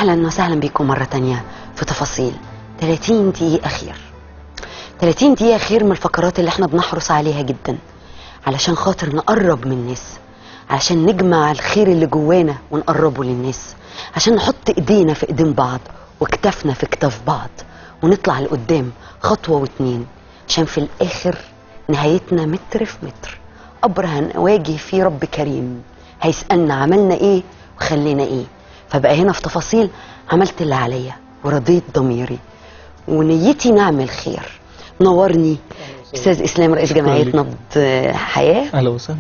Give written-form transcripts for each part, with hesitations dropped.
أهلا وسهلا بكم مرة تانية في تفاصيل 30 دقيقة خير. 30 دقيقة خير من الفقرات اللي احنا بنحرص عليها جدا علشان خاطر نقرب من الناس، عشان نجمع الخير اللي جوانا ونقربه للناس، عشان نحط ايدينا في ايدين بعض وكتافنا في كتاف بعض ونطلع لقدام خطوة واتنين، عشان في الآخر نهايتنا متر في متر، قبر هنواجه فيه رب كريم هيسألنا عملنا ايه وخلينا ايه. فبقى هنا في تفاصيل عملت اللي عليا ورضيت ضميري ونيتي نعمل خير. منورني استاذ اسلام رئيس جمعيه نبض حياه. اهلا وسهلا.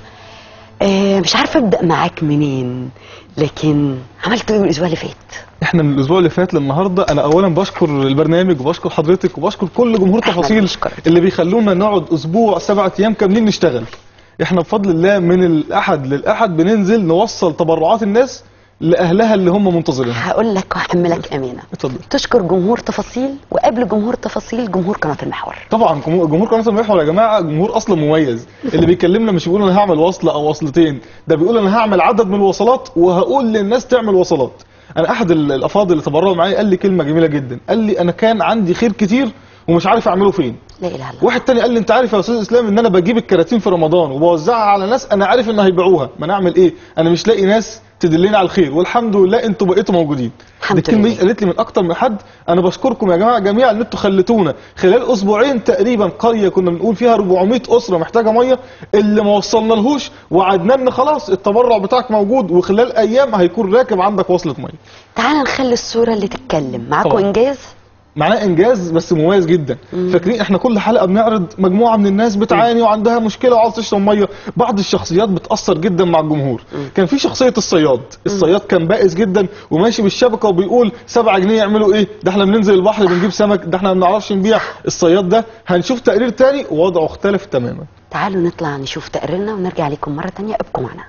مش عارفه ابدا معاك منين، لكن عملت ايه من الاسبوع اللي فات؟ احنا من الاسبوع اللي فات للنهارده انا اولا بشكر البرنامج وبشكر حضرتك وبشكر كل جمهور تفاصيل اللي بيخلونا نقعد اسبوع 7 ايام كاملين نشتغل. احنا بفضل الله من الاحد للاحد بننزل نوصل تبرعات الناس لاهلها اللي هم منتظرينها. هقول لك وهحملك امانه. اتفضل. تشكر جمهور تفاصيل، وقبل جمهور تفاصيل جمهور قناه المحور. طبعا جمهور قناه المحور يا جماعه جمهور اصلا مميز. اللي بيكلمنا مش بيقول انا هعمل وصله او وصلتين، ده بيقول انا هعمل عدد من الوصلات وهقول للناس تعمل وصلات. انا احد الافاضل اللي تبرعوا معايا قال لي كلمه جميله جدا، قال لي انا كان عندي خير كتير ومش عارف اعمله فين. لا اله الا الله. واحد تاني قال لي انت عارف يا استاذ اسلام ان انا بجيب الكراتين في رمضان وبوزعها على ناس انا عارف ان هيبيعوها، ما نعمل ايه؟ انا مش لاقي ناس تدلني على الخير، والحمد لله انتوا بقيتوا موجودين. دي الكلمه دي قالت لي من اكتر من حد. انا بشكركم يا جماعه جميعا ان انتوا خليتونا خلال اسبوعين تقريبا قريه كنا بنقول فيها 400 اسره محتاجه ميه اللي ما وصلنا لهوش، وعدنا ان خلاص التبرع بتاعك موجود وخلال ايام هيكون راكب عندك وصله ميه. تعال نخلي الصوره اللي تتكلم. معاكم انجاز؟ معناه انجاز بس مميز جدا. فاكرين احنا كل حلقه بنعرض مجموعه من الناس بتعاني وعندها مشكله وعاوز تشرب ميه. بعض الشخصيات بتاثر جدا مع الجمهور. كان في شخصيه الصياد. الصياد كان بائس جدا وماشي بالشبكه وبيقول 7 جنيه يعملوا ايه؟ ده احنا بننزل البحر بنجيب سمك، ده احنا ما بنعرفش نبيع. الصياد ده هنشوف تقرير تاني ووضعه اختلف تماما. تعالوا نطلع نشوف تقريرنا ونرجع لكم مره تانيه. ابقوا معنا.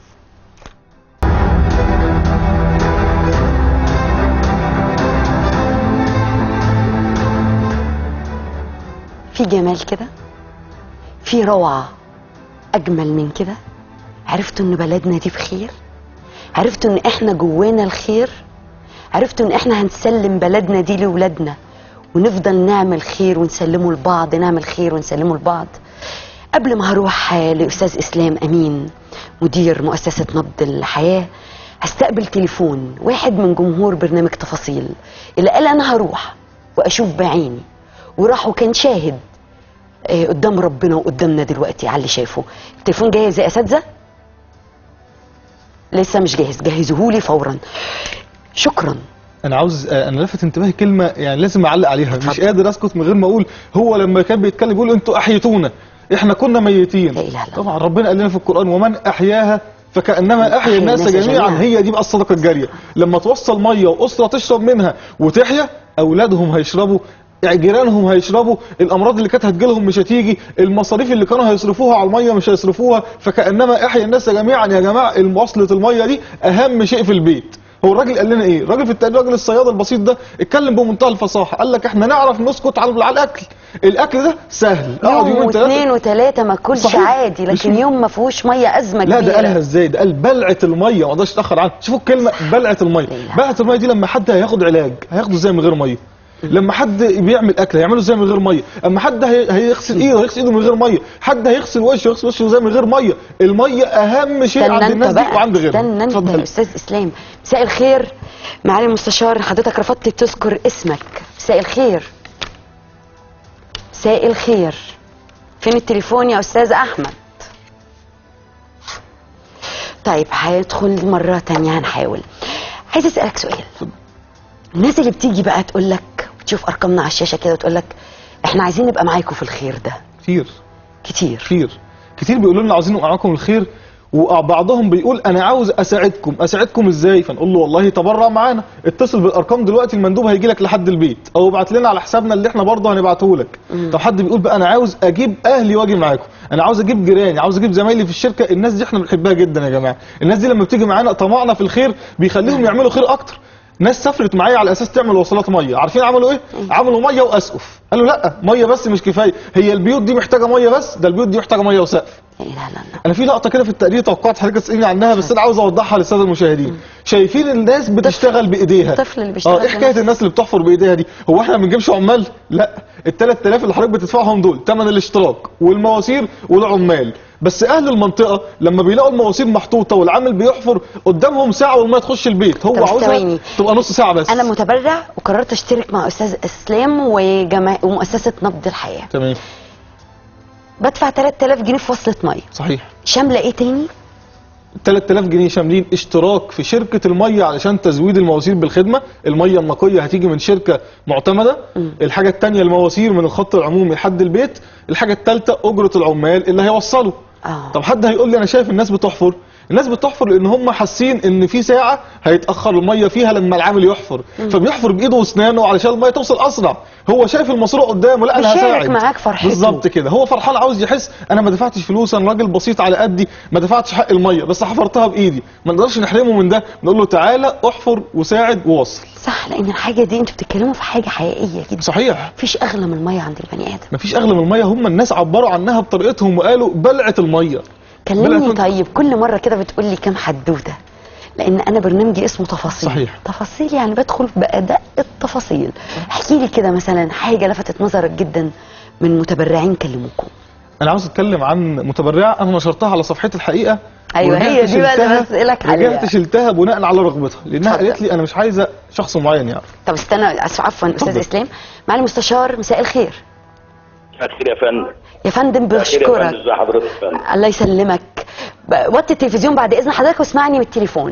في جمال كده، في روعة أجمل من كده. عرفتوا إن بلدنا دي بخير، عرفتوا إن إحنا جوانا الخير، عرفتوا إن إحنا هنسلم بلدنا دي لولادنا ونفضل نعمل خير ونسلمه لبعض، نعمل خير ونسلمه لبعض. قبل ما هروح لأستاذ إسلام أمين مدير مؤسسة نبض الحياة، هستقبل تليفون واحد من جمهور برنامج تفاصيل اللي قال أنا هروح وأشوف بعيني، وراح وكان شاهد قدام ربنا وقدامنا دلوقتي على اللي شافه. التليفون جاهز يا اساتذه؟ لسه مش جاهز، جهزوهولي فورا. شكرا. انا عاوز انا لفت انتباهي كلمه يعني لازم اعلق عليها. مش قادر اسكت من غير ما اقول. هو لما كان بيتكلم بيقول انتوا احيتونا، احنا كنا ميتين. لا اله الا الله. طبعا ربنا قال لنا في القران ومن احياها فكانما احيا الناس جميعا. هي دي بقى الصدقه الجاريه. لما توصل ميه واسره تشرب منها وتحيا، اولادهم هيشربوا، جيرانهم هيشربوا، الامراض اللي كانت هتجيلهم مش هتيجي، المصاريف اللي كانوا هيصرفوها على الميه مش هيصرفوها. فكانما احيا الناس جميعا. يا جماعه وصله الميه دي اهم شيء في البيت. هو الراجل قال لنا ايه؟ الراجل في التقرير الراجل الصياد البسيط ده اتكلم بمنتهى الفصاحه، قال لك احنا نعرف نسكت على الاكل. الاكل ده سهل، اقعد يوم واثنين وثلاثه ما اكلش عادي، لكن يوم ما فيهوش ميه ازمه كبيره. لا ده قالها ازاي؟ ده قال بلعه الميه، ما اقدرش اتاخر عنها. شوفوا الكلمه بلعه الميه. بلعه الميه دي لما حد هياخد علاج هياخده ازاي من غير ميه؟ لما حد بيعمل اكل هيعمله ازاي من غير ميه؟ اما حد هيغسل ايده من غير ميه، حد هيغسل وشه يغسل وشه ازاي من غير ميه؟ الميه اهم شيء عند الناس دي وعند غيرها. استنى انت يا استاذ اسلام. مساء الخير معالي المستشار، حضرتك رفضت تذكر اسمك. مساء الخير. مساء الخير. فين التليفون يا استاذ احمد؟ طيب هيدخل مره تانية هنحاول. عايز اسالك سؤال. الناس اللي بتيجي بقى تقول لك وتشوف ارقامنا على الشاشه كده وتقول لك احنا عايزين نبقى معاكم في الخير ده. كتير بيقولوا لنا عاوزين نبقى معاكم الخير، وبعضهم بيقول انا عاوز اساعدكم ازاي؟ فنقول له والله تبرع معانا، اتصل بالارقام دلوقتي المندوب هيجي لك لحد البيت، او ابعت لنا على حسابنا اللي احنا برضه هنبعته لك. طب حد بيقول بقى انا عاوز اجيب اهلي واجي معاكم، انا عاوز اجيب جيراني، عاوز اجيب زمايلي في الشركه. الناس دي احنا بنحبها جدا يا جماعه. الناس دي لما بتيجي معانا طمعنا في الخير بيخليهم يعملوا خير اكتر. ناس سافرت معايا على اساس تعمل وصلات ميه، عارفين عملوا ايه؟ عملوا ميه واسقف. قالوا لا، ميه بس مش كفايه، هي البيوت دي محتاجه ميه بس، ده البيوت دي محتاجه ميه وسقف. لا لا لا. انا في لقطه كده في التقرير توقعت حضرتك تسالني عنها، بس انا عاوز اوضحها للساده المشاهدين. شايفين الناس بتشتغل بايديها، الطفل اللي بيشتغل ايه حكايه الناس اللي بتحفر بايديها دي؟ هو احنا ما بنجيبش عمال؟ لا، ال 3000 اللي حضرتك بتدفعهم دول ثمن الاشتراك والمواسير والعمال. بس اهل المنطقه لما بيلاقوا المواسير محطوطه والعامل بيحفر قدامهم ساعه والميه تخش البيت، هو عاوزها تبقى نص ساعه بس. انا متبرع وقررت اشترك مع استاذ اسلام ومؤسسه نبض الحياه. تمام. بدفع 3000 جنيه في وصله ميه. صحيح. شامله ايه تاني؟ 3000 جنيه شاملين اشتراك في شركه الميه علشان تزويد المواسير بالخدمه، الميه النقيه هتيجي من شركه معتمده. الحاجه الثانيه المواسير من الخط العمومي لحد البيت. الحاجه الثالثه اجره العمال اللي هيوصلوا. طب حد هيقول لي انا شايف الناس بتحفر. الناس بتحفر لان هم حاسين ان في ساعه هيتاخر الميه فيها لما العامل يحفر، فبيحفر بايده واسنانه علشان الميه توصل اسرع. هو شايف الماسوره قدامه، لا انا هساعد. معاك فرحته. بالظبط كده، هو فرحان عاوز يحس انا ما دفعتش فلوس، انا راجل بسيط على قدي، ما دفعتش حق الميه بس حفرتها بايدي. ما نقدرش نحرمه من ده، نقول له تعالى احفر وساعد ووصل. صح، لان الحاجه دي انتوا بتتكلموا في حاجه حقيقيه جدا. صحيح. مفيش اغلى من الميه عند البني ادم. مفيش اغلى من الميه، هم الناس عبروا عنها بطريقتهم وقالوا بلعه الميه. كلمني طيب، كل مره كده بتقول لي كام حدوته، لان انا برنامجي اسمه تفاصيل. صحيح. تفاصيل يعني بدخل بادق التفاصيل. احكي لي كده مثلا حاجه لفتت نظرك جدا من متبرعين كلموكم. انا عاوز اتكلم عن متبرعه انا نشرتها على صفحتي الحقيقه. ايوه هي دي بقى اللي بسالك عليها. رجعت شلتها بناء على رغبتها، لانها قالت لي انا مش عايزه شخص معين يعرف. طب استنى، عفوا استاذ اسلام، معالي المستشار مساء الخير. خير يا فندم. يا فندم بشكرك. ازي حضرتك يا فندم؟ الله يسلمك. وطي التلفزيون بعد اذن حضرتك واسمعني من التليفون.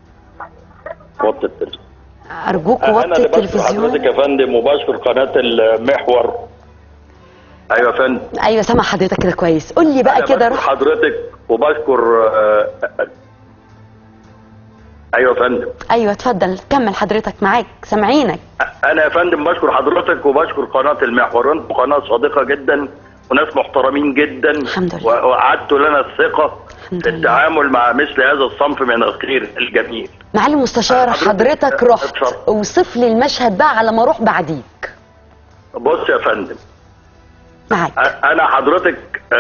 وطي التلفزيون ارجوك وطي التلفزيون. حضرتك يا فندم وبشكر قناه المحور. ايوه يا فندم. ايوه سامع حضرتك كده كويس. قول لي بقى كده روح حضرتك وبشكر ايوه يا فندم. ايوه اتفضل كمل حضرتك، معاك سامعينك. انا يا فندم بشكر حضرتك وبشكر قناه المحور، انتم قناه صادقه جدا وناس محترمين جدا. الحمد لله. وأعدتوا لنا الثقه في التعامل مع مثل هذا الصنف من الخير الجميل. معالي المستشار حضرتك رحت، اوصف لي المشهد بقى على ما اروح بعديك. بص يا فندم معاك. انا حضرتك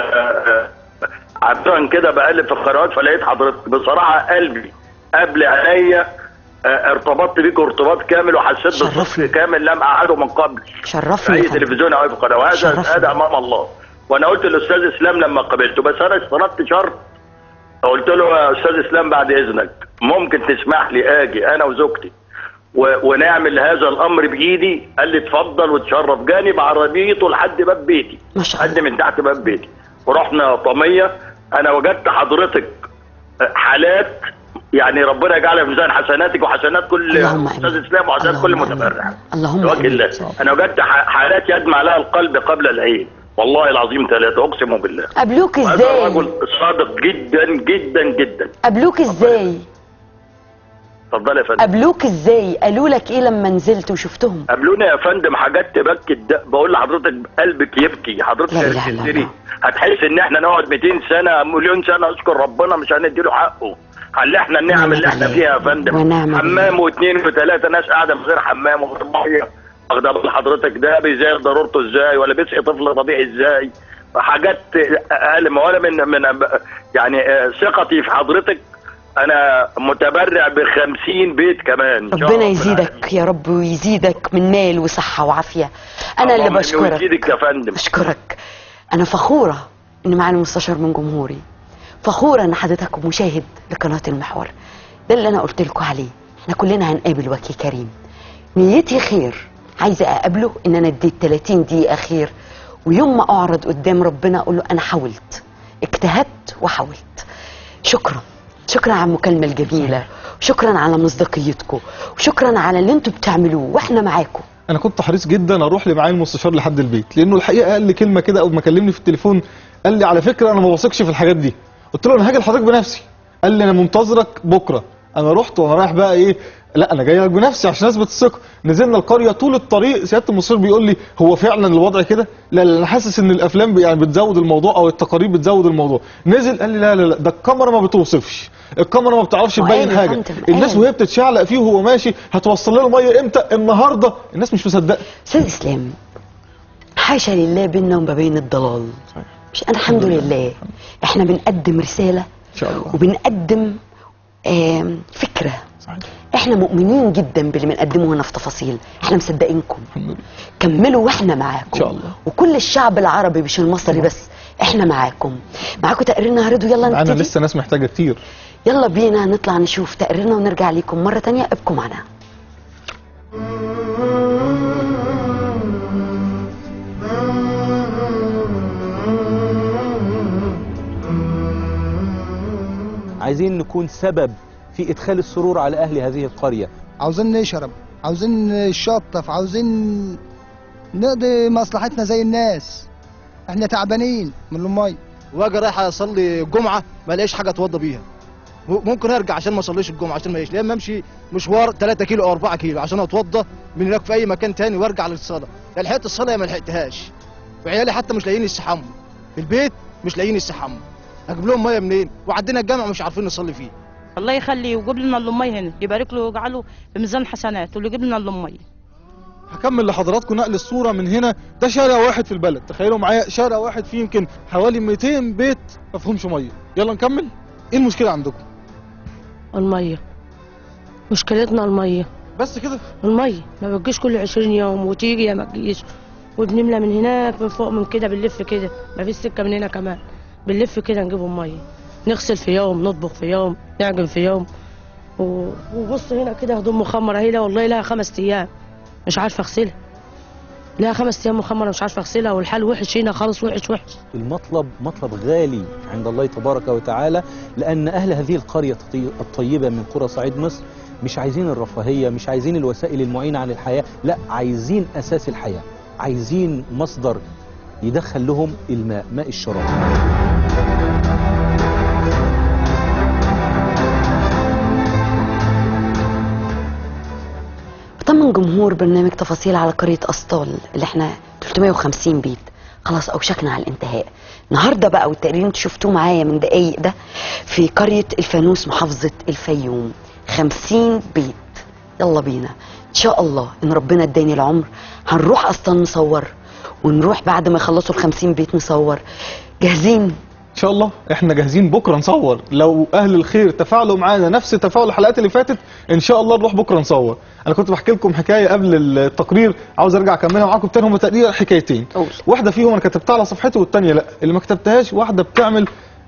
عبدان كده بقلب في القنوات فلقيت حضرتك، بصراحه قلبي قبل عينيا ارتبطت بيك ارتباط كامل وحسيت بصدق كامل لم اعهده من قبل. شرفني في اي تلفزيون او في قناه، هذا امام الله. وانا قلت للاستاذ اسلام لما قابلته، بس انا اشترطت شرط. قلت له يا استاذ اسلام بعد اذنك ممكن تسمح لي اجي انا وزوجتي ونعمل هذا الامر بايدي؟ قال لي اتفضل وتشرف. جاني بعربيته لحد باب بيتي، ما شاء الله، قد من تحت باب بيتي، ورحنا طميه. انا وجدت حضرتك حالات يعني ربنا يجعلها في ميزان حسناتك وحسنات كل استاذ اسلام وحسنات كل متبرع. اللهم امين. انا وجدت حالات يدمع لها القلب قبل العين، والله العظيم ثلاثه اقسم بالله. قابلوك ازاي؟ رجل صادق جدا جدا جدا. قابلوك ازاي؟ اتفضل يا فندم. قابلوك ازاي؟ قالوا لك ايه لما نزلت وشفتهم؟ قابلونا يا فندم حاجات تبكي بقول لحضرتك قلبك يبكي. حضرتك هتشتري هتحس ان احنا نقعد 200 سنه مليون سنه اشكر ربنا مش هنديله حقه. هل احنا النعم اللي احنا فيها يا فندم؟ حمام واثنين وثلاثه، ناس قاعده من غير حمام وغير ميه. واخده بال حضرتك ده بيزايد ضرورته ازاي؟ ولا بيسقي طفل طبيعي ازاي؟ حاجات اقل ولا من يعني ثقتي في حضرتك. انا متبرع ب50 بيت كمان. ربنا يزيدك يا رب ويزيدك من مال وصحه وعافيه. انا اللي بشكرك. يزيدك يا فندم. اشكرك. انا فخوره ان معانا مستشار من جمهوري، فخوره ان حضرتك مشاهد لقناه المحور. ده اللي انا قلت لكم عليه، احنا كلنا هنقابل وكيل كريم. نيتي خير، عايزه اقابله ان انا اديت 30 دقيقه خير، ويوم ما اعرض قدام ربنا اقول له انا حاولت، اجتهدت وحاولت. شكرا شكرا على المكالمه الجميله، وشكرا على مصداقيتكم، وشكرا على اللي انتم بتعملوه واحنا معاكم. انا كنت حريص جدا اروح لمعالي المستشار لحد البيت، لانه الحقيقه قال لي كلمه كده اول ما كلمني في التليفون. قال لي على فكره انا ما بثقش في الحاجات دي. قلت له انا هاجي لحضرتك بنفسي. قال لي انا منتظرك بكره. انا رحت وانا رايح بقى ايه، لا انا جاي لك بنفسي عشان اثبت الثقه. نزلنا القريه طول الطريق سياده المصير بيقول لي هو فعلا الوضع كده؟ لا انا حاسس ان الافلام يعني بتزود الموضوع او التقارير بتزود الموضوع. نزل قال لي لا ده الكاميرا ما بتوصفش، الكاميرا ما بتعرفش تبين حاجه. الناس وهي بتتشعلق فيه وهو ماشي هتوصل له الميه امتى؟ النهارده. الناس مش مصدقه. استاذ اسلام، حاشا لله بيننا وما بين الضلال. مش انا الحمد لله احنا بنقدم رساله ان شاء الله، وبنقدم فكره. صحيح. احنا مؤمنين جدا باللي بنقدمه هنا في تفاصيل، احنا مصدقينكم. كملوا واحنا معاكم ان شاء الله، وكل الشعب العربي مش المصري بس، احنا معاكم تقريرنا هردوا. يلا نبتدي. انا لسه ناس محتاجه كتير. يلا بينا نطلع نشوف تقريرنا ونرجع لكم مره تانية. ابقوا معنا. عايزين نكون سبب في إدخال السرور على أهل هذه القرية. عاوزين نشرب، عاوزين نشطف، عاوزين نقضي مصلحتنا زي الناس. احنا تعبانين من المية. واجي رايح اصلي الجمعه ما الاقيش حاجه اتوضى بيها. ممكن ارجع عشان ما اصليش الجمعه عشان ما الاقيش، لما امشي مشوار 3 كيلو او 4 كيلو عشان اتوضى من هناك في اي مكان تاني وارجع للصلاه. لا لحقت الصلاه يا ما لحقتهاش. وعيالي حتى مش لاقيين يستحموا في البيت، مش لاقيين يستحموا. اجيب لهم ميه منين؟ وعندنا الجامع مش عارفين نصلي فيه. الله يخليه ويجيب لنا الميه هنا، يبارك له ويجعله في ميزان حسنات، واللي يجيب لنا الميه. هكمل لحضراتكم نقل الصوره من هنا. ده شارع واحد في البلد، تخيلوا معايا شارع واحد فيه يمكن حوالي 200 بيت ما فيهمش ميه. يلا نكمل. ايه المشكله عندكم؟ الميه، مشكلتنا الميه بس كده. الميه ما بتجيش كل 20 يوم وتيجي يا ما تجيش، وبنملى من هناك من فوق من كده، بنلف كده، ما فيش سكه من هنا كمان، بنلف كده نجيب ميه، نغسل في يوم، نطبخ في يوم، نعجن في يوم. وبص هنا كده هدوم مخمره اهي، والله لها 5 ايام مش عارفه اغسلها، لها 5 ايام مخمره مش عارفه اغسلها، والحال وحش هنا خالص، وحش. المطلب مطلب غالي عند الله تبارك وتعالى، لأن أهل هذه القرية الطيبة من قرى صعيد مصر مش عايزين الرفاهية، مش عايزين الوسائل المعينة عن الحياة، لا عايزين أساس الحياة، عايزين مصدر يدخل لهم الماء، ماء الشراب. طمن جمهور برنامج تفاصيل على قرية أسطال اللي احنا 350 بيت خلاص أوشكنا على الانتهاء. النهارده بقى والتقرير اللي انتوا شفتوه معايا من دقايق ده في قرية الفانوس محافظة الفيوم، 50 بيت. يلا بينا إن شاء الله إن ربنا اداني العمر هنروح أسطال نصور، ونروح بعد ما يخلصوا ال50 بيت نصور. جاهزين؟ ان شاء الله احنا جاهزين بكره نصور. لو اهل الخير تفاعلوا معانا نفس تفاعل الحلقات اللي فاتت ان شاء الله نروح بكره نصور. انا كنت بحكي لكم حكايه قبل التقرير، عاوز ارجع اكملها معاكم تاني. هم تقريبا حكايتين، واحده فيهم انا كتبتها على صفحتي والثانيه لا. اللي ما كتبتهاش واحده بتعمل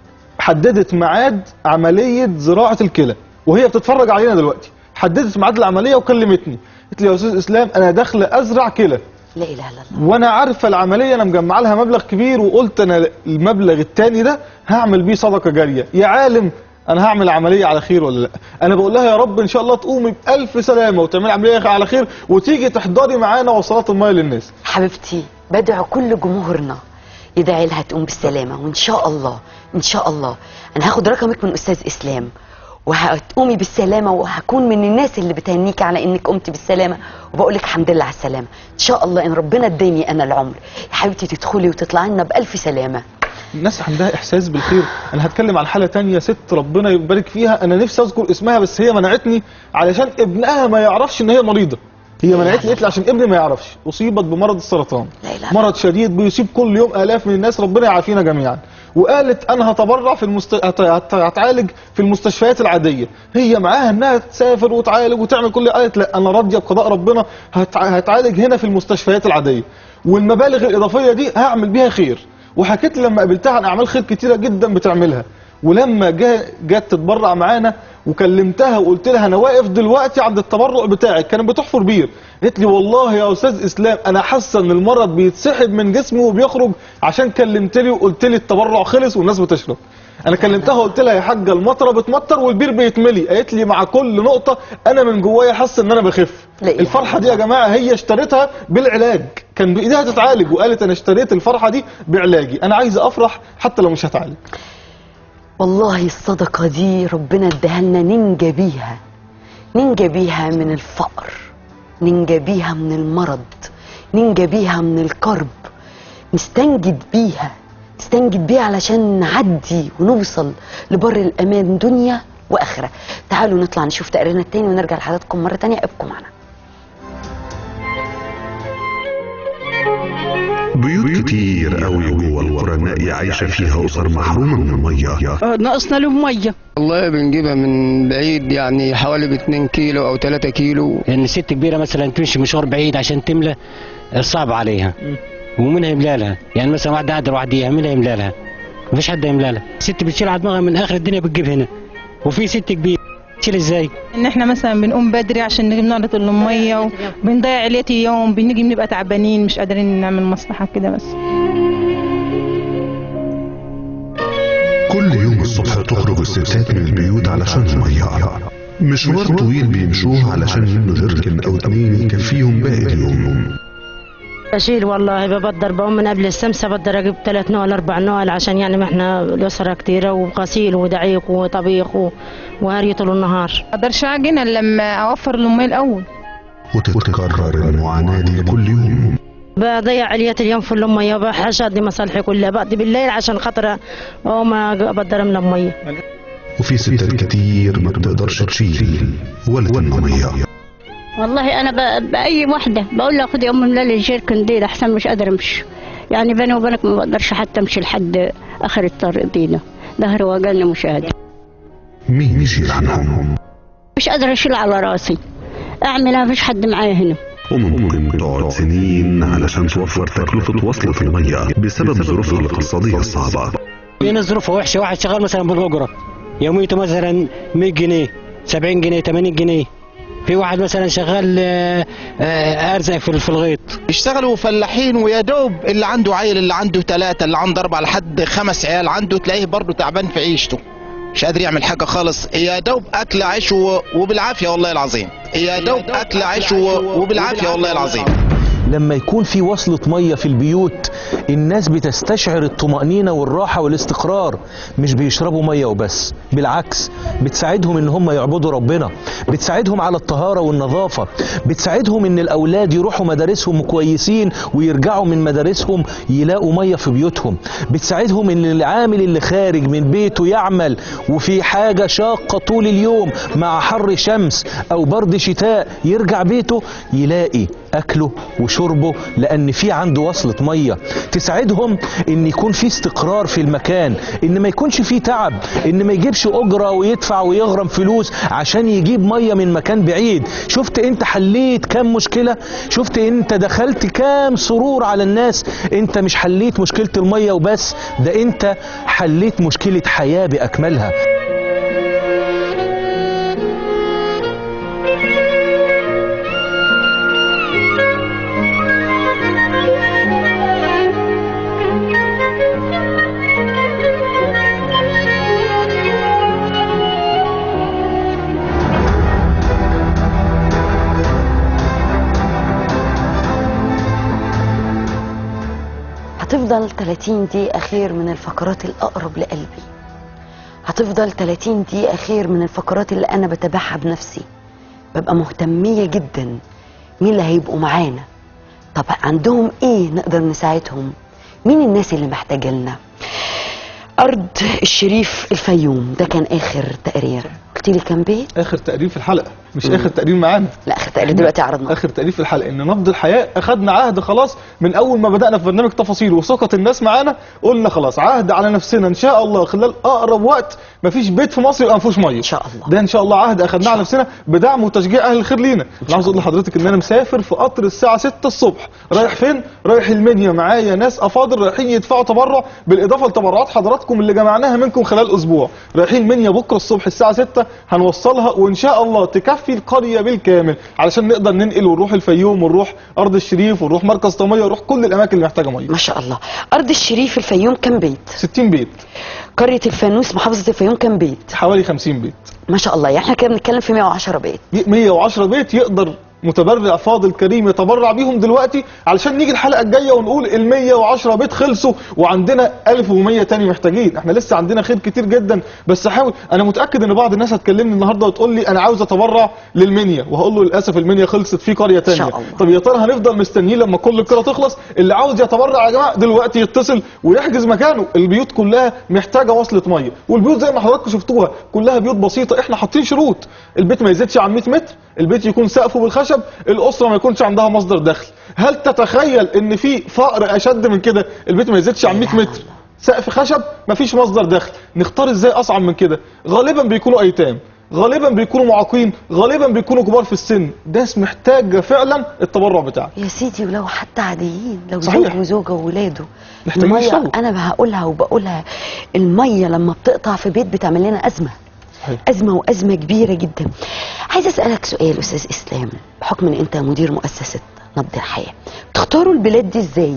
حددت ميعاد عمليه زراعه الكلى وهي بتتفرج علينا دلوقتي، حددت ميعاد العمليه وكلمتني قالت لي يا استاذ اسلام انا داخله ازرع كلى. لا اله الا الله. وانا عارفه العمليه انا مجمع لها مبلغ كبير، وقلت انا المبلغ الثاني ده هعمل بيه صدقه جاريه. يا عالم انا هعمل عمليه على خير ولا لا؟ انا بقول لها يا رب ان شاء الله تقومي بالف سلامه وتعملي عمليه على خير وتيجي تحضري معانا وصلات الميه للناس. حبيبتي بدعو كل جمهورنا يدعي لها تقوم بالسلامه، وان شاء الله ان شاء الله انا هاخد رقمك من استاذ اسلام وهتقومي بالسلامه، وهكون من الناس اللي بتهنيكي على انك قمتي بالسلامه، وبقول لك الحمد لله على السلامه. ان شاء الله ان ربنا اداني انا العمر يا حبيبتي تدخلي وتطلعي لنا بالف سلامه. الناس عندها احساس بالخير. انا هتكلم عن حاله تانية، ست ربنا يبارك فيها، انا نفسي اذكر اسمها بس هي منعتني علشان ابنها ما يعرفش ان هي مريضه. هي منعتني قالت لي عشان ابني ما يعرفش. اصيبت بمرض السرطان، مرض شديد بيصيب كل يوم الاف من الناس، ربنا يعافينا جميعا. وقالت انا هتبرع في هتعالج في المستشفيات العاديه. هي معاها انها تسافر وتعالج وتعمل كل، قالت لا انا راضيه بقضاء ربنا، هتعالج هنا في المستشفيات العاديه، والمبالغ الاضافيه دي هعمل بيها خير. وحكيت لي لما قابلتها عن اعمال خير كتيره جدا بتعملها. ولما جت تتبرع معانا وكلمتها وقلت لها انا واقف دلوقتي عند التبرع بتاعك، كانت بتحفر بير، قالت لي والله يا استاذ اسلام انا حاسه ان المرض بيتسحب من جسمي وبيخرج عشان كلمتني وقلت لي التبرع خلص والناس بتشرب. انا كلمتها وقلت لها يا حاجه المطره بتمطر والبير بيتملي، قالت لي مع كل نقطه انا من جوايا حاسه ان انا بخف. الفرحه دي يا جماعه هي اشتريتها بالعلاج، كان بايديها تتعالج وقالت انا اشتريت الفرحه دي بعلاجي، انا عايزه افرح حتى لو مش هتعالج. والله الصدقة دي ربنا اداها لنا ننجى بيها، ننجى بيها من الفقر، ننجى بيها من المرض، ننجى بيها من الكرب، نستنجد بيها، نستنجد بيها علشان نعدي ونوصل لبر الأمان دنيا وآخرة. تعالوا نطلع نشوف تقريرنا التاني ونرجع لحضراتكم مرة تانية، ابقوا معنا. بيوت كتير قوي جوه القرى النائية عايشة فيها أسر محرومة من المية. ناقصنا لهم مية. والله بنجيبها من بعيد، يعني حوالي ب2 كيلو أو 3 كيلو. يعني ست كبيرة مثلا تمشي مشوار بعيد عشان تملى، صعب عليها. ومنها يملى لها، يعني مثلا واحدة قاعدة لوحديها مين يملى لها؟ مفيش حد يملى لها. ست بتشيل على دماغها من آخر الدنيا بتجيب هنا، وفي ست كبيرة تشيل ازاي؟ ان احنا مثلا بنقوم بدري عشان نجيب نقطة المية، وبنضيع علية اليوم، بنيجي بنبقى تعبانين مش قادرين نعمل مصلحة كده بس. كل يوم الصبح تخرج الستات من البيوت علشان المية، مشوار طويل بيمشوه علشان يملوا جركن أو 2 يكفيهم باقي اليوم. بشيل والله، بقدر بقوم من قبل الشمس، بقدر اجيب 3 نقل 4 نقل، عشان يعني ما احنا الاسره كتيره، وغسيل ودعيق وطبيخ وهري طول النهار. ما اقدرش اجي الا لما اوفر الميه الاول. وتتكرر المعاناه دي كل يوم. بضيع علية اليوم في الميه، بحاجة اقضي مصالحي كلها، بقضي بالليل عشان خاطر ما بقدر املى ميه. وفي ستات كتير ما بتقدرش تشيل ولا تملى ميه. والله انا باي واحده بقول لها خدي ام املى لي الجيركن دي احسن، مش قادره امشي، يعني بيني وبينك ما بقدرش حتى امشي لحد اخر الطريق دي، ظهري وجعني مش قادر. مين يشيل عنهم؟ مش قادره اشيل على راسي، اعملها مفيش حد معايا هنا. وممكن تقعد سنين علشان توفر تكلفه وصلة الميه بسبب ظروفها الاقتصاديه الصعبه. في ناس ظروفها وحشه، واحد شغال مثلا بالاجره يوميته مثلا 100 جنيه 70 جنيه 80 جنيه. في واحد مثلا شغال ارزق في الغيط. يشتغلوا فلاحين ويا دوب اللي عنده عيل، اللي عنده 3، اللي عنده 4 لحد 5 عيال عنده، تلاقيه برضه تعبان في عيشته، مش قادر يعمل حاجه خالص. يا دوب اكل عيش وبالعافيه والله العظيم، يا دوب اكل عيش وبالعافيه والله العظيم. لما يكون في وصلة مية في البيوت الناس بتستشعر الطمأنينة والراحة والاستقرار، مش بيشربوا مية وبس، بالعكس بتساعدهم ان هم يعبدوا ربنا، بتساعدهم على الطهارة والنظافة، بتساعدهم ان الاولاد يروحوا مدارسهم كويسين ويرجعوا من مدارسهم يلاقوا مية في بيوتهم، بتساعدهم ان العامل اللي خارج من بيته يعمل وفي حاجة شاقة طول اليوم مع حر شمس او برد شتاء يرجع بيته يلاقي اكله وشربه لان في عنده وصلة مية. تساعدهم ان يكون في استقرار في المكان، ان ما يكونش في تعب، ان ما يجيبش اجرة ويدفع ويغرم فلوس عشان يجيب مية من مكان بعيد. شفت انت حليت كام مشكلة؟ شفت انت دخلت كام سرور على الناس؟ انت مش حليت مشكلة المية وبس، ده انت حليت مشكلة حياة باكملها. هتفضل 30 دقيقة خير من الفقرات الأقرب لقلبي، هتفضل 30 دقيقة خير من الفقرات اللي أنا بتابعها بنفسي، ببقى مهتمية جدا مين اللي هيبقوا معانا، طب عندهم إيه نقدر نساعدهم، مين الناس اللي محتاجة لنا. أرض الشريف الفيوم ده كان آخر تقرير، قلت لي كان بيت آخر تقرير في الحلقة، مش آخر تقرير معانا، لا آخر تقرير دلوقتي عرضنا. آخر تقرير في الحلقة إن نبض الحياة أخدنا عهد خلاص من أول ما بدأنا في برنامج تفاصيل وثقة الناس معانا، قلنا خلاص عهد على نفسنا إن شاء الله خلال أقرب وقت مفيش بيت في مصر يبقى مفيهوش مية. إن شاء الله. ده إن شاء الله عهد أخدناه على نفسنا بدعم وتشجيع أهل الخير لينا. أنا عاوز أقول لحضرتك إن أنا مسافر في قطر الساعة 6 الصبح، رايح فين؟ رايح المنيا، معايا ناس أفاضل رايحين يدفعوا تبرع بالإضافة لتبرعات حضراتكم اللي جمعناها منكم خلال أسبوع. رايحين منيا بكرة الصبح الساعة 6 هنوصلها وإن شاء الله تكفي القرية بالكامل علشان نقدر ننقل ونروح الفيوم ونروح أرض الشريف ونروح مركز طمية ونروح كل الأماكن اللي محتاجة مية. ما شاء الله. أرض الشريف الفيوم كم بيت؟ 60 بيت. قرية الفانوس محافظة الفيوم كم بيت؟ حوالي 50 بيت. ما شاء الله، يعني احنا كده بنتكلم في 110 بيت. 110 بيت يقدر متبرع فاضل كريم يتبرع بيهم دلوقتي علشان نيجي الحلقه الجايه ونقول ال 110 بيت خلصوا وعندنا 1100 تاني محتاجين. احنا لسه عندنا خير كتير جدا، بس حاول. انا متاكد ان بعض الناس هتكلمني النهارده وتقول لي انا عاوز اتبرع للمنيا، وهقول له للاسف المنيا خلصت في قريه تانيه. طب يا ترى هنفضل مستنيين لما كل القرى تخلص؟ اللي عاوز يتبرع يا جماعه دلوقتي يتصل ويحجز مكانه. البيوت كلها محتاجه وصله ميه، والبيوت زي ما حضراتكم شفتوها كلها بيوت بسيطه. احنا حاطين شروط، البيت ما يزيدش عن 100 متر، البيت يكون سقفه بالخشب، الاسره ما يكونش عندها مصدر دخل. هل تتخيل ان في فقر اشد من كده؟ البيت ما يزيدش عن 100 متر، سقف خشب، مفيش مصدر دخل. نختار ازاي اصعب من كده؟ غالبا بيكونوا ايتام، غالبا بيكونوا معاقين، غالبا بيكونوا كبار في السن. ناس محتاجه فعلا التبرع بتاعك يا سيدي. ولو حتى عاديين، لو صحيح. زوج وزوجه وولاده، محتاجين الميه يشربوا. انا بقولها الميه لما بتقطع في بيت بتعمل لنا ازمه. صحيح. ازمه وازمه كبيره جدا. عايز اسالك سؤال استاذ اسلام، بحكم ان انت مدير مؤسسه نبض الحياه، بتختاروا البلاد دي ازاي؟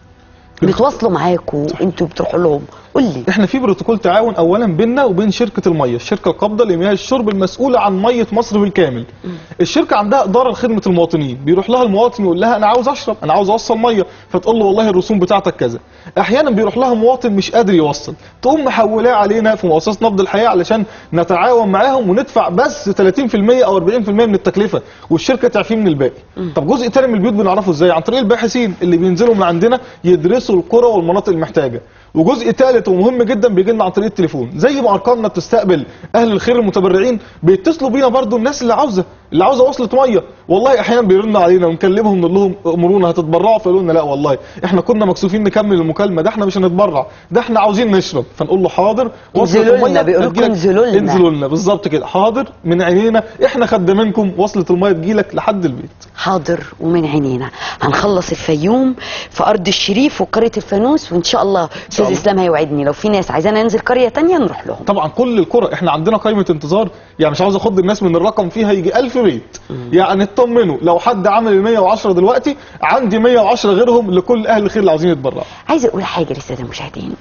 بيتواصلوا معاكوا انتوا بتروحوا لهم؟ قول لي. احنا في بروتوكول تعاون اولا بيننا وبين شركه الميه، الشركه القابضه لمياه الشرب المسؤوله عن ميه مصر بالكامل. الشركه عندها اداره لخدمه المواطنين، بيروح لها المواطن يقول لها انا عاوز اشرب، انا عاوز اوصل ميه، فتقول له والله الرسوم بتاعتك كذا. احيانا بيروح لها مواطن مش قادر يوصل، تقوم محولاه علينا في مؤسسه نبض الحياه علشان نتعاون معاهم وندفع بس 30% او 40% من التكلفه، والشركه تعفيه من الباقي. طب جزء تاني من البيوت بنعرفه ازاي؟ عن طريق الباحثين اللي بينزلوا من عندنا يدرسوا القرى والمناطق المحتاجه. وجزء ثالث ومهم جدا بيجي لنا عن طريق التليفون، زي ما ارقامنا بتستقبل اهل الخير المتبرعين، بيتصلوا بينا برضو الناس اللي عاوزه وصله ميه. والله احيانا بيرنوا علينا ونكلمهم نقول لهم امرونا هتتبرعوا، فيقولوا لنا لا والله احنا كنا مكسوفين نكمل المكالمه، ده احنا مش هنتبرع، ده احنا عاوزين نشرب. فنقول له حاضر، انزلوا لنا، بيقولوا لكم انزلوا لنا بالظبط كده، حاضر من عينينا، احنا خدامينكم، وصله الميه تجيلك لحد البيت. حاضر ومن عينينا. هنخلص الفيوم في ارض الشريف وقريه الفانوس، وان شاء الله استاذ اسلام هيوعدني لو في ناس عايزانا ننزل قريه تانية نروح لهم. طبعا كل القرى احنا عندنا قائمه انتظار، يعني مش عاوز اخد الناس من الرقم، فيها يجي 1000 بيت. يعني اطمنوا، لو حد عمل ال 110 دلوقتي عندي 110 غيرهم لكل اهل الخير اللي عاوزين يتبرعوا. عايزه اقول حاجه للساده المشاهدين،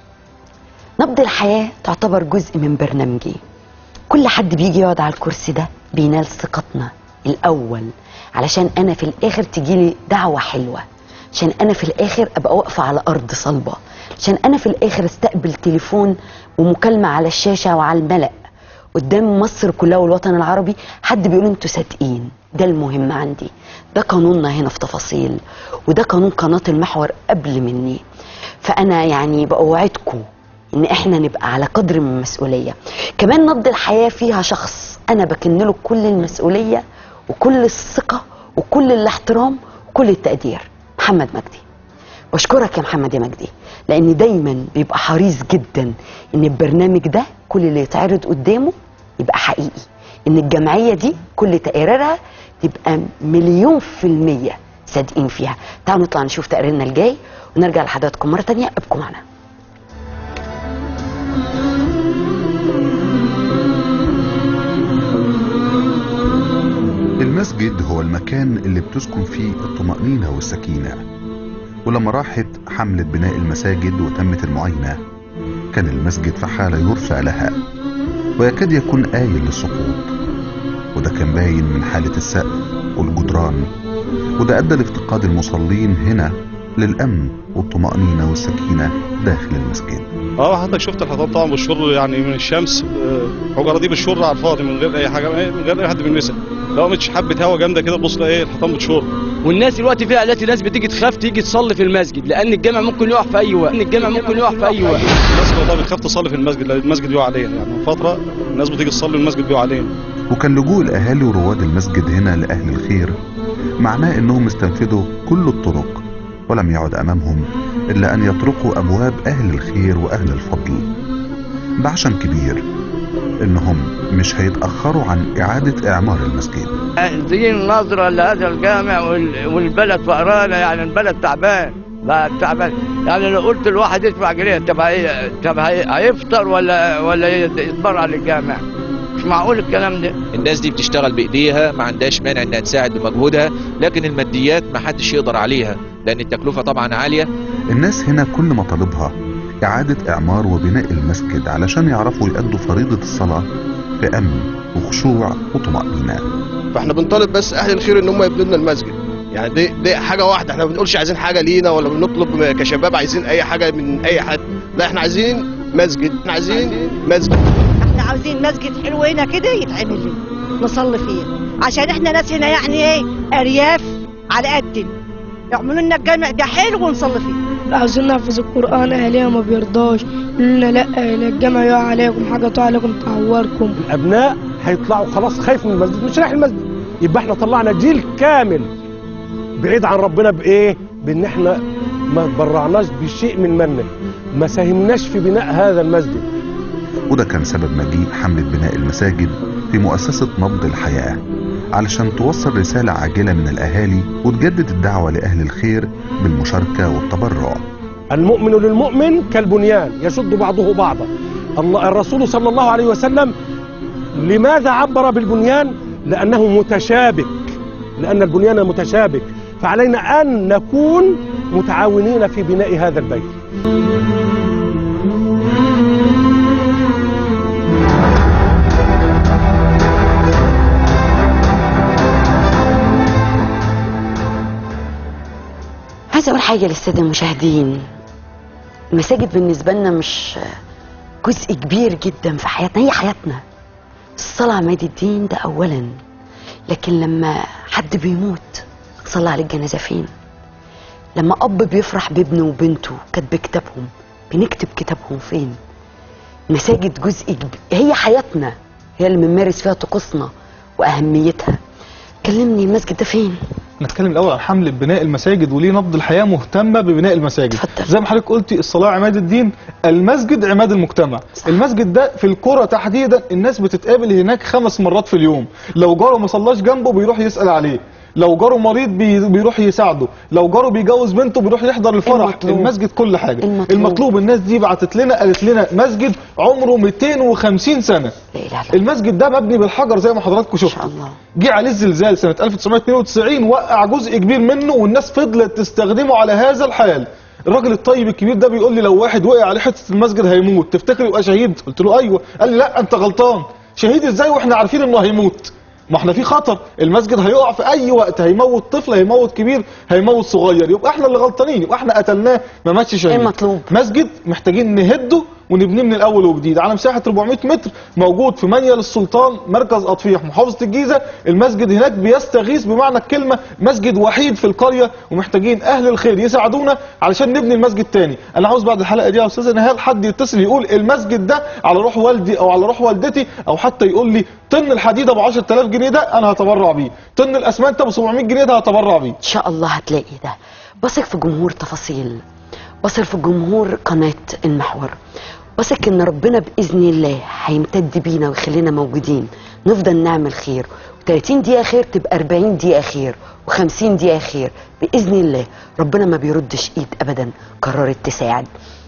نبض الحياه تعتبر جزء من برنامجي. كل حد بيجي يقعد على الكرسي ده بينال ثقتنا الاول، علشان انا في الاخر تجيلي دعوه حلوه، عشان انا في الاخر ابقى واقفه على ارض صلبه، عشان انا في الاخر استقبل تليفون ومكالمه على الشاشه وعلى الملأ قدام مصر كلها والوطن العربي، حد بيقول انتوا صادقين. ده المهم عندي، ده قانوننا هنا في تفاصيل، وده قانون قناه المحور قبل مني. فانا يعني بوعدكم ان احنا نبقى على قدر من المسؤوليه. كمان نبض الحياه فيها شخص انا بكن له كل المسؤوليه وكل الثقه وكل الاحترام وكل التقدير، محمد مجدي. بشكرك يا محمد يا مجدي، لان دايما بيبقى حريص جدا ان البرنامج ده كل اللي يتعرض قدامه يبقى حقيقي، ان الجمعيه دي كل تقاريرها تبقى 100% صادقين فيها. تعالوا نطلع نشوف تقريرنا الجاي ونرجع لحضراتكم مره تانية. ابقوا معنا. المسجد هو المكان اللي بتسكن فيه الطمأنينة والسكينة. ولما راحت حملة بناء المساجد وتمت المعاينة، كان المسجد في حالة يرثى لها ويكاد يكون آيل للسقوط، وده كان باين من حالة السقف والجدران، وده أدى لافتقاد المصلين هنا للأمن والطمأنينة والسكينة داخل المسجد. حضرتك شفت الحيطان طبعا بالشر، يعني من الشمس، الحجره دي بالشر على الفاضي من غير اي حاجه، من غير اي حد بيلمسها. لو مش حبه هوا جامده كده تبص ايه الحيطان بتشر. والناس دلوقتي فيها الات، الناس بتيجي تخاف تيجي تصلي في المسجد، لان الجامع ممكن يقع في اي وقت، الناس والله بتخاف تصلي في المسجد لان المسجد بيقع عليها. يعني من فتره الناس بتيجي تصلي والمسجد بيقع عليها. وكان لجوء الاهالي ورواد المسجد هنا لاهل الخير معناه انهم استنفذوا كل الطرق، ولم يعد امامهم الا ان يطرقوا ابواب اهل الخير واهل الفضل بعشم كبير انهم مش هيتاخروا عن اعاده اعمار المسجد. دي النظره لهذا الجامع والبلد فقرانه، يعني البلد تعبان بقى تعبان. يعني لو قلت الواحد يدفع جنيه طب هيفطر ولا يتبرع للجامع؟ مش معقول الكلام ده. الناس دي بتشتغل بايديها، ما عندهاش مانع انها تساعد بمجهودها، لكن الماديات ما حدش يقدر عليها لان التكلفه طبعا عاليه. الناس هنا كل مطالبها اعاده اعمار وبناء المسجد علشان يعرفوا يؤدوا فريضه الصلاه في امن وخشوع وطمأنينة. فاحنا بنطالب بس اهل الخير ان هم يبنوا لنا المسجد، يعني دي حاجه واحده، احنا ما بنقولش عايزين حاجه لينا ولا بنطلب كشباب عايزين اي حاجه من اي حد، لا احنا عايزين مسجد، احنا عايزين مسجد. احنا عاوزين مسجد حلو هنا كده يتعمل لنا نصلي فيه، عشان احنا ناس هنا يعني ايه ارياف على قدنا، يعملوا لنا الجامع ده حلو ونصلي فيه. عاوزين نحفظ القرآن، أهلها ما بيرضاش، قلنا لا الجامع يقع عليكم، حاجة تقع عليكم تعوركم. الأبناء هيطلعوا خلاص خايف من المسجد، مش رايح المسجد، يبقى احنا طلعنا جيل كامل بعيد عن ربنا بإيه؟ بإن احنا ما تبرعناش بشيء من منه، ما ساهمناش في بناء هذا المسجد. وده كان سبب مجيء حملة بناء المساجد في مؤسسة نبض الحياة، علشان توصل رسالة عاجلة من الأهالي وتجدد الدعوة لأهل الخير بالمشاركة والتبرع. المؤمن للمؤمن كالبنيان يشد بعضه بعضا. الرسول صلى الله عليه وسلم لماذا عبر بالبنيان؟ لأنه متشابك، لأن البنيان متشابك، فعلينا أن نكون متعاونين في بناء هذا البيت. عايزه اقول حاجه للساده المشاهدين، المساجد بالنسبه لنا مش جزء كبير جدا في حياتنا، هي حياتنا. الصلاه عماد الدين ده اولا، لكن لما حد بيموت صلى على الجنازه فين؟ لما اب بيفرح بابنه وبنته كاتب كتابهم بنكتب كتابهم فين؟ المساجد جزء كبير، هي حياتنا، هي اللي بنمارس فيها طقوسنا واهميتها. كلمني المسجد ده فين؟ نتكلم الاول عن حمله بناء المساجد وليه نبض الحياه مهتمه ببناء المساجد. فتر. زي ما حضرتك قلتي الصلاه عماد الدين، المسجد عماد المجتمع. صح. المسجد ده في القرى تحديدا الناس بتتقابل هناك 5 مرات في اليوم، لو جاره ما صلاش جنبه بيروح يسال عليه، لو جاره مريض بيروح يساعده، لو جاره بيجوز بنته بيروح يحضر الفرح. المسجد كل حاجه. المطلوب الناس دي بعتت لنا قالت لنا مسجد عمره 250 سنه. المسجد ده مبني بالحجر زي ما حضراتكم شفتوا. جه عليه الزلزال سنه 1992 وقع جزء كبير منه والناس فضلت تستخدمه على هذا الحال. الراجل الطيب الكبير ده بيقول لي لو واحد وقع عليه حته المسجد هيموت، تفتكر يبقى شهيد؟ قلت له ايوه. قال لي لا انت غلطان، شهيد ازاي واحنا عارفين انه هيموت؟ ما احنا في خطر، المسجد هيقع في اي وقت، هيموت طفل، هيموت كبير، هيموت صغير، يبقى احنا اللي غلطانين، يبقى احنا قتلناه ما ماتش شهيد. المطلوب مسجد محتاجين نهده ونبنيه من الاول وجديد على مساحه 400 متر، موجود في منيل السلطان مركز اطفيح محافظه الجيزه. المسجد هناك بيستغيث بمعنى الكلمه، مسجد وحيد في القريه، ومحتاجين اهل الخير يساعدونا علشان نبني المسجد تاني. انا عاوز بعد الحلقه دي يا استاذه نهال حد يتصل يقول المسجد ده على روح والدي او على روح والدتي، او حتى يقول لي طن الحديده ب 10000 جنيه ده انا هتبرع بيه، طن الاسمنت ب 700 جنيه ده هتبرع بيه. ان شاء الله هتلاقي ده. بثق في جمهور تفاصيل، بثق في جمهور قناه المحور، بثق ان ربنا باذن الله هيمتد بينا ويخلينا موجودين نفضل نعمل خير، و30 دقيقه خير تبقى 40 دقيقه خير، و50 دقيقه خير باذن الله. ربنا ما بيردش ايد ابدا، قررت تساعد.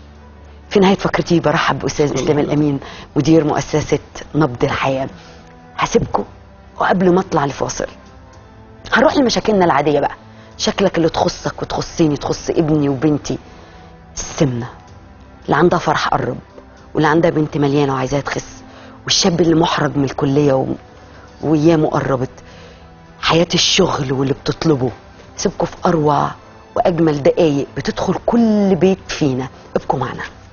في نهايه فقرتي برحب باستاذ اسلام الامين مدير مؤسسه نبض الحياه. هسيبكم وقبل ما اطلع لفاصل هروح لمشاكلنا العاديه بقى، شكلك اللي تخصك وتخصني تخص ابني وبنتي. السمنه اللي عندها فرح قرب، واللي عندها بنت مليانه وعايزاها تخس، والشاب اللي محرج من الكليه وايامه قربت، حياه الشغل واللي بتطلبه. سيبكم في اروع واجمل دقايق بتدخل كل بيت فينا، ابقوا معنا.